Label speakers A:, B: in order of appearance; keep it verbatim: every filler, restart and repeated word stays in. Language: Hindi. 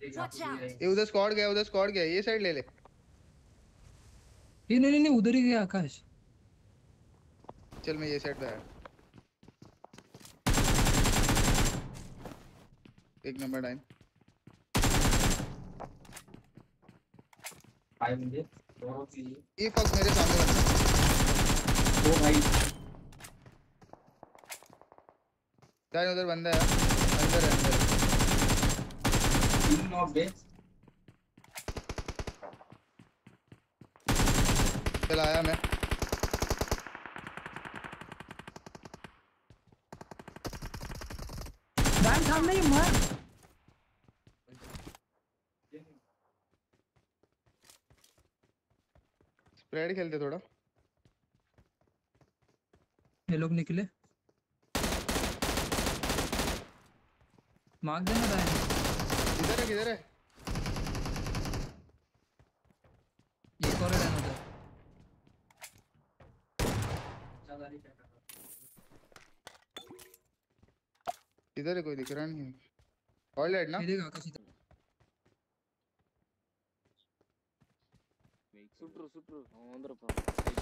A: Watch out!
B: ये उधर स्क्वाड गया, उधर स्क्वाड गया, ये साइड ले ले।
C: ये नहीं नहीं नहीं उधर ही गया आकाश।
B: चल मैं ये साइड पे आया। एक नंबर डाइन।
D: भाई मुझे दोनों चीज।
B: ये फक मेरे सामने बंदा।
D: ओ भाई
B: डाइन उधर बंदा है, अंदर है अंदर।
D: तीन नॉक बे।
B: चल आया मैं।
C: डाइन सामने ही मार।
B: स्प्रेड खेलते थोड़ा।
C: ये लोग निकले। मार देना डाइन।
B: किधर है किधर है?
C: ये और डाइन उधर।
B: किधर है, कोई दिख रहा नहीं है। और लाइट ना।
C: सीधे आकाश इधर।
E: सुट्रू सुट्रू अंदर